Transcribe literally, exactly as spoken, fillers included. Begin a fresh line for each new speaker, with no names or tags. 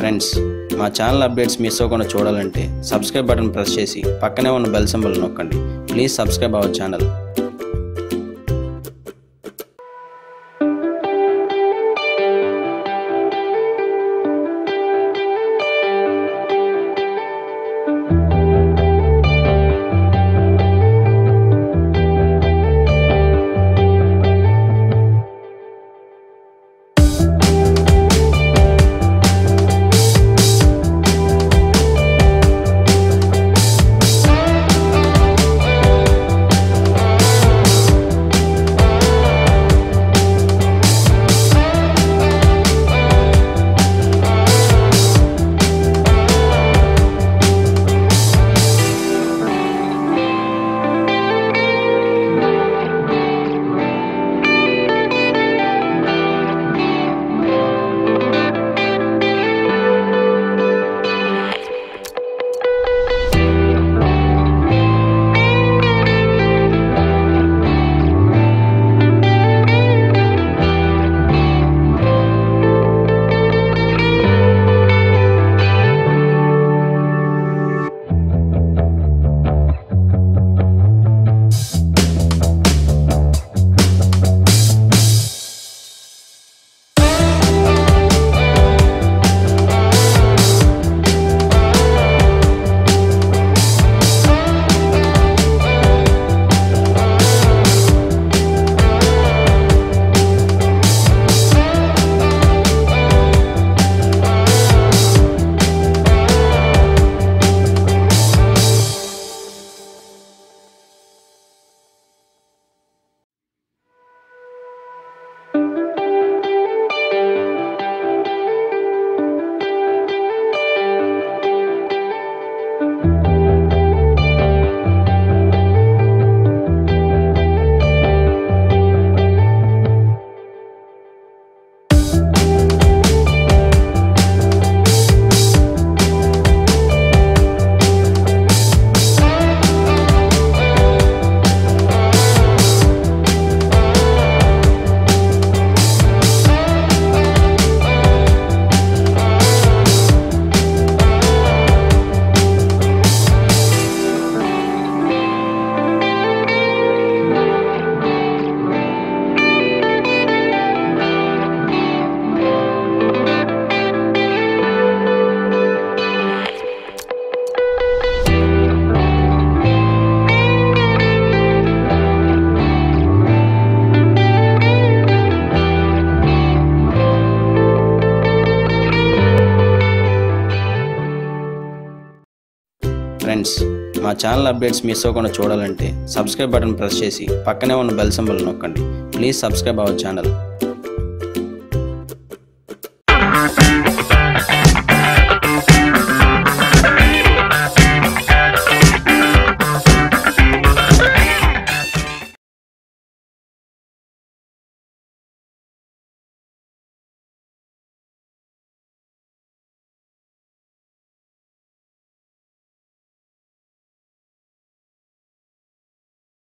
Friends, మా channel updates miss అవ్వకుండా చూడాలంటే సబ్స్క్రైబ్ బటన్ ప్రెస్ చేసి పక్కనే ఉన్న బెల్ సింబల్ నొక్కండి. Please subscribe our channel. Friends, మా ఛానల్ అప్డేట్స్ మిస్ అవ్వకుండా చూడాలంటే సబ్స్క్రైబ్ బటన్ ప్రెస్ చేసి పక్కనే ఉన్న బెల్ సింబల్ నొక్కండి. Please subscribe our channel.